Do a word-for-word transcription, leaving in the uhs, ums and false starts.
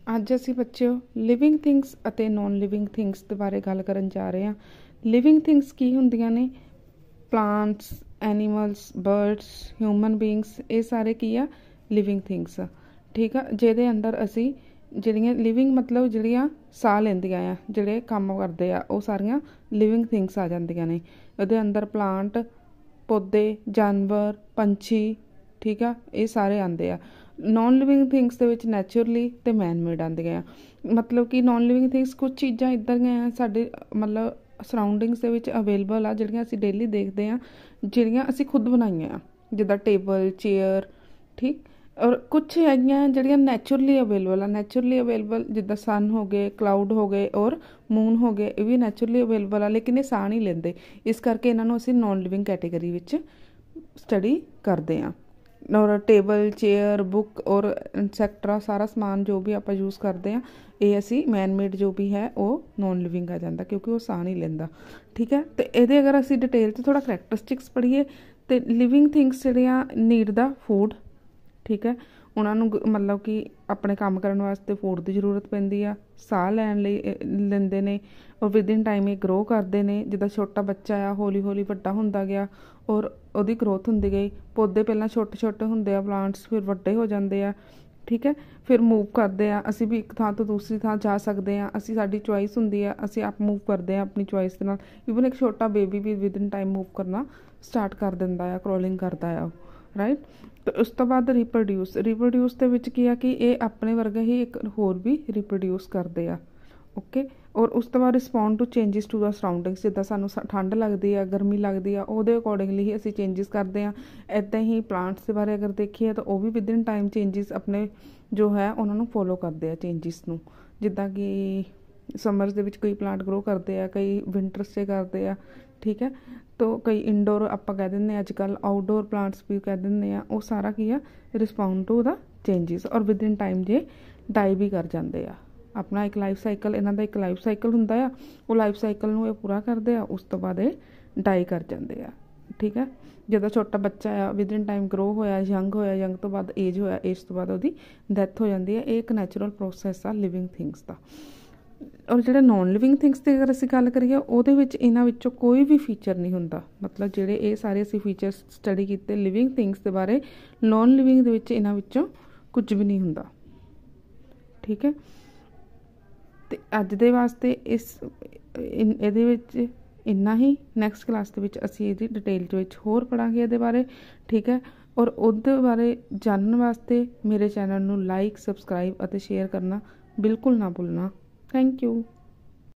ਅੱਜ ਅਸੀਂ ਬੱਚਿਓ ਲਿਵਿੰਗ ਥਿੰਗਸ ਅਤੇ ਨੋਨ ਲਿਵਿੰਗ ਥਿੰਗਸ ਦੇ ਬਾਰੇ ਗੱਲ ਕਰਨ ਜਾ ਰਹੇ ਹਾਂ। ਲਿਵਿੰਗ ਥਿੰਗਸ ਕੀ ਹੁੰਦੀਆਂ ਨੇ? Plants, animals, birds, human beings, ਇਹ ਸਾਰੇ ਕੀ ਆ? Living things. ਠੀਕ ਆ, ਜਿਹਦੇ ਅੰਦਰ ਅਸੀਂ ਜਿਹੜੀਆਂ ਲਿਵਿੰਗ ਮਤਲਬ ਜਿਹੜੀਆਂ ਸਾਹ ਲੈਂਦੀਆਂ ਆ, ਜਿਹੜੇ ਕੰਮ ਕਰਦੇ ਆ, ਉਹ ਸਾਰੀਆਂ ਲਿਵਿੰਗ ਥਿੰਗਸ ਆ ਜਾਂਦੀਆਂ ਨੇ। ਉਹਦੇ ਅੰਦਰ ਪਲਾਂਟ, ਪੌਦੇ, ਜਾਨਵਰ, ਪੰਛੀ, ਠੀਕ ਆ, ਇਹ ਸਾਰੇ ਆਉਂਦੇ ਆ। ਨੋਨ ਲਿਵਿੰਗ ਥਿੰਗਸ ਦੇ ਵਿੱਚ ਨੈਚੁਰਲੀ ਅਤੇ ਮੈਨ ਮੇਡ ਆਉਂਦੀਆਂ ਆ। ਮਤਲਬ ਕਿ ਨੋਨ ਲਿਵਿੰਗ ਥਿੰਗਸ ਕੁਛ ਚੀਜ਼ਾਂ ਇੱਦਾਂ ਦੀਆਂ ਆ ਸਾਡੇ ਮਤਲਬ ਸਰਾਊਂਡਿੰਗਸ ਦੇ ਵਿੱਚ ਅਵੇਲੇਬਲ ਆ, ਜਿਹੜੀਆਂ ਅਸੀਂ ਡੇਲੀ ਦੇਖਦੇ ਹਾਂ, ਜਿਹੜੀਆਂ ਅਸੀਂ ਖੁਦ ਬਣਾਈਆਂ ਆ, ਜਿੱਦਾਂ ਟੇਬਲ, ਚੇਅਰ, ਠੀਕ। ਔਰ ਕੁਛ ਹੈਗੀਆਂ ਜਿਹੜੀਆਂ ਨੈਚੁਰਲੀ ਅਵੇਲੇਬਲ ਆ। ਨੈਚੁਰਲੀ ਅਵੇਲੇਬਲ ਜਿੱਦਾਂ ਸਨ ਹੋ ਗਏ, ਕਲਾਊਡ ਹੋ ਗਏ ਔਰ ਮੂਨ ਹੋ ਗਏ, ਇਹ ਵੀ ਨੈਚੁਰਲੀ ਅਵੇਲੇਬਲ ਆ, ਲੇਕਿਨ ਇਹ ਸਾਹ ਨਹੀਂ ਲੈਂਦੇ। ਇਸ ਕਰਕੇ ਇਹਨਾਂ ਨੂੰ ਅਸੀਂ ਨੋਨ ਲਿਵਿੰਗ ਕੈਟੇਗਰੀ ਵਿੱਚ ਸਟੱਡੀ ਕਰਦੇ ਹਾਂ। ਔਰ ਟੇਬਲ, ਚੇਅਰ, ਬੁੱਕ ਔਰ ਐਟਸੈਕਟਰਾ ਸਾਰਾ ਸਮਾਨ ਜੋ ਵੀ ਆਪਾਂ ਯੂਜ਼ ਕਰਦੇ ਹਾਂ, ਇਹ ਅਸੀਂ ਮੈਨ ਮੇਡ ਜੋ ਵੀ ਹੈ ਉਹ ਨੋਨ ਲਿਵਿੰਗ ਆ ਜਾਂਦਾ, ਕਿਉਂਕਿ ਉਹ ਸਾਹ ਨਹੀਂ ਲੈਂਦਾ। ਠੀਕ ਹੈ, ਅਤੇ ਇਹਦੇ ਅਗਰ ਅਸੀਂ ਡਿਟੇਲ 'ਚ ਥੋੜ੍ਹਾ ਕਰੈਕਟਰਿਸਟਿਕਸ ਪੜ੍ਹੀਏ ਤਾਂ ਲਿਵਿੰਗ ਥਿੰਗਸ ਜਿਹੜੀਆਂ ਨੀਡ ਦਾ ਫੂਡ, ਠੀਕ ਹੈ, ਉਹਨਾਂ ਨੂੰ ਮਤਲਬ ਕਿ ਆਪਣੇ ਕੰਮ ਕਰਨ ਵਾਸਤੇ ਫੂਡ ਦੀ ਜ਼ਰੂਰਤ ਪੈਂਦੀ ਆ। ਸਾਹ ਲੈਣ ਲਈ ਲੈਂਦੇ ਨੇ ਔਰ ਵਿਦਿਨ ਟਾਈਮ ਇਹ ਗਰੋ ਕਰਦੇ ਨੇ। ਜਿੱਦਾਂ ਛੋਟਾ ਬੱਚਾ ਆ ਹੌਲੀ ਹੌਲੀ ਵੱਡਾ ਹੁੰਦਾ ਗਿਆ ਔਰ ਉਹਦੀ ਗਰੋਥ ਹੁੰਦੀ ਗਈ। ਪੌਦੇ ਪਹਿਲਾਂ ਛੋਟੇ ਛੋਟੇ ਹੁੰਦੇ ਆ, ਪਲਾਂਟਸ ਫਿਰ ਵੱਡੇ ਹੋ ਜਾਂਦੇ ਆ, ਠੀਕ ਹੈ, ਫਿਰ ਮੂਵ ਕਰਦੇ ਆ। ਅਸੀਂ ਵੀ ਇੱਕ ਥਾਂ ਤੋਂ ਦੂਸਰੀ ਥਾਂ ਜਾ ਸਕਦੇ ਹਾਂ। ਅਸੀਂ ਸਾਡੀ ਚੋਇਸ ਹੁੰਦੀ ਆ, ਅਸੀਂ ਆਪ ਮੂਵ ਕਰਦੇ ਹਾਂ ਆਪਣੀ ਚੋਇਸ ਦੇ ਨਾਲ। ਈਵਨ ਇੱਕ ਛੋਟਾ ਬੇਬੀ ਵੀ ਵਿਦਿਨ ਟਾਈਮ ਮੂਵ ਕਰਨਾ ਸਟਾਰਟ ਕਰ ਦਿੰਦਾ ਆ, ਕਰੋਲਿੰਗ ਕਰਦਾ ਆ ਉਹ, ਰਾਈਟ। ਅਤੇ ਉਸ ਤੋਂ ਬਾਅਦ ਰੀਪਰੋਡਿਊਸ। ਰੀਪਰੋਡਿਊਸ ਦੇ ਵਿੱਚ ਕੀ ਆ ਕਿ ਇਹ ਆਪਣੇ ਵਰਗਾ ਹੀ ਇੱਕ ਹੋਰ ਵੀ ਰੀਪਰੋਡਿਊਸ ਕਰਦੇ ਆ, ਓਕੇ। ਔਰ ਉਸ ਤੋਂ ਬਾਅਦ respond to changes to the surroundings. ਜਿੱਦਾਂ ਸਾਨੂੰ ਠੰਡ ਲੱਗਦੀ ਆ, ਗਰਮੀ ਲੱਗਦੀ ਆ, ਉਹਦੇ ਅਕੋਰਡਿੰਗਲੀ ਹੀ ਅਸੀਂ ਚੇਂਜਿਸ ਕਰਦੇ ਹਾਂ। ਇੱਦਾਂ ਹੀ ਪਲਾਂਟਸ ਦੇ ਬਾਰੇ ਅਗਰ ਦੇਖੀਏ ਤਾਂ ਉਹ ਵੀ ਵਿਦਿਨ ਟਾਈਮ ਚੇਂਜਿਸ ਆਪਣੇ ਜੋ ਹੈ ਉਹਨਾਂ ਨੂੰ ਫੋਲੋ ਕਰਦੇ ਆ ਚੇਂਜਿਸ ਨੂੰ। ਜਿੱਦਾਂ ਕਿ ਸਮਰਸ ਦੇ ਵਿੱਚ ਕਈ ਪਲਾਂਟ ਗਰੋ ਕਰਦੇ ਆ, ਕਈ ਵਿੰਟਰਸ 'ਚ ਕਰਦੇ ਆ, ਠੀਕ ਹੈ। ਤਾਂ ਕਈ ਇਨਡੋਰ ਆਪਾਂ ਕਹਿ ਦਿੰਦੇ ਹਾਂ ਅੱਜ ਕੱਲ੍ਹ, ਆਊਟਡੋਰ ਪਲਾਂਟਸ ਵੀ ਕਹਿ ਦਿੰਦੇ ਆ। ਉਹ ਸਾਰਾ ਕੀ ਆ? Respond to the changes. ਔਰ ਵਿਦਿਨ ਟਾਈਮ ਜੇ ਡਾਈ ਵੀ ਕਰ ਜਾਂਦੇ ਆ। ਆਪਣਾ ਇੱਕ ਲਾਈਫ ਸਾਈਕਲ, ਇਹਨਾਂ ਦਾ ਇੱਕ ਲਾਈਫ ਸਾਈਕਲ ਹੁੰਦਾ ਆ, ਉਹ ਲਾਈਫ ਸਾਈਕਲ ਨੂੰ ਇਹ ਪੂਰਾ ਕਰਦੇ ਆ, ਉਸ ਤੋਂ ਬਾਅਦ ਇਹ ਡਾਈ ਕਰ ਜਾਂਦੇ ਆ, ਠੀਕ ਹੈ। ਜਦੋਂ ਛੋਟਾ ਬੱਚਾ ਆ ਵਿਦਿਨ ਟਾਈਮ ਗਰੋ ਹੋਇਆ, ਯੰਗ ਹੋਇਆ, ਯੰਗ ਤੋਂ ਬਾਅਦ ਏਜ ਹੋਇਆ, ਏਜ ਤੋਂ ਬਾਅਦ ਉਹਦੀ ਡੈਥ ਹੋ ਜਾਂਦੀ ਹੈ। ਇਹ ਇੱਕ ਨੈਚੁਰਲ ਪ੍ਰੋਸੈਸ ਆ ਲਿਵਿੰਗ ਥਿੰਗਸ ਦਾ। ਔਰ ਜਿਹੜੇ ਨੋਨ ਲਿਵਿੰਗ ਥਿੰਗਸ ਦੀ ਅਗਰ ਅਸੀਂ ਗੱਲ ਕਰੀਏ, ਉਹਦੇ ਵਿੱਚ ਇਹਨਾਂ ਵਿੱਚੋਂ ਕੋਈ ਵੀ ਫੀਚਰ ਨਹੀਂ ਹੁੰਦਾ। ਮਤਲਬ ਜਿਹੜੇ ਇਹ ਸਾਰੇ ਅਸੀਂ ਫੀਚਰਸ ਸਟੱਡੀ ਕੀਤੇ ਲਿਵਿੰਗ ਥਿੰਗਸ ਦੇ ਬਾਰੇ, ਨੋਨ ਲਿਵਿੰਗ ਦੇ ਵਿੱਚ ਇਹਨਾਂ ਵਿੱਚੋਂ ਕੁਝ ਵੀ ਨਹੀਂ ਹੁੰਦਾ, ਠੀਕ ਹੈ। ਅਤੇ ਅੱਜ ਦੇ ਵਾਸਤੇ ਇਸ ਇਹਦੇ ਵਿੱਚ ਇੰਨਾ ਹੀ। ਨੈਕਸਟ ਕਲਾਸ ਦੇ ਵਿੱਚ ਅਸੀਂ ਇਹਦੀ ਡਿਟੇਲ ਦੇ ਵਿੱਚ ਹੋਰ ਪੜ੍ਹਾਂਗੇ ਇਹਦੇ ਬਾਰੇ, ਠੀਕ ਹੈ। ਔਰ ਉਹਦੇ ਬਾਰੇ ਜਾਣਨ ਵਾਸਤੇ ਮੇਰੇ ਚੈਨਲ ਨੂੰ ਲਾਈਕ, ਸਬਸਕ੍ਰਾਈਬ ਅਤੇ ਸ਼ੇਅਰ ਕਰਨਾ ਬਿਲਕੁਲ ਨਾ ਭੁੱਲਣਾ। Thank you.